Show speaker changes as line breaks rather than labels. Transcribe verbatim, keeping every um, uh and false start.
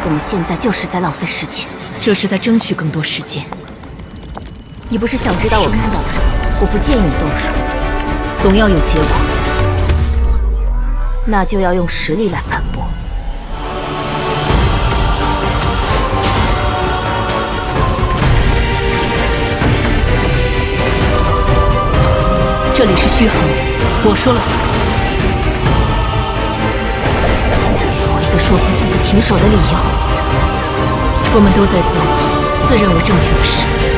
我们现在就是在浪费时间，
这是在争取更多时间。
你不是想知道我看到什么？我不建议你动手，
总要有结果，
那就要用实力来反驳。
这里是虚衡，我说了算。
有一个说服自己停手的理由。
我们都在做自认为正确的事。